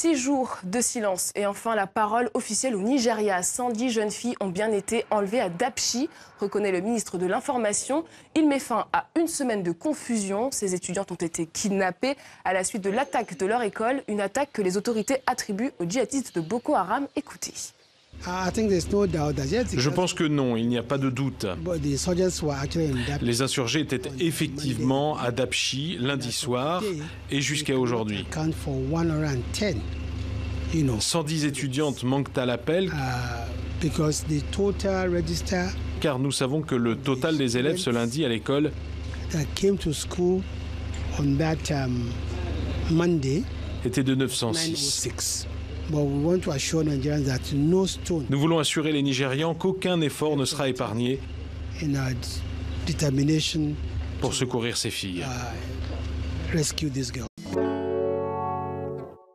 6 jours de silence et enfin la parole officielle au Nigeria. 110 jeunes filles ont bien été enlevées à Dapchi, reconnaît le ministre de l'Information. Il met fin à une semaine de confusion. Ces étudiantes ont été kidnappées à la suite de l'attaque de leur école, une attaque que les autorités attribuent aux djihadistes de Boko Haram. Écoutez. Je pense que non, il n'y a pas de doute. Les insurgés étaient effectivement à Dapchi lundi soir et jusqu'à aujourd'hui. 110 étudiantes manquent à l'appel car nous savons que le total des élèves ce lundi à l'école était de 906. Nous voulons assurer les Nigérians qu'aucun effort ne sera épargné pour secourir ces filles.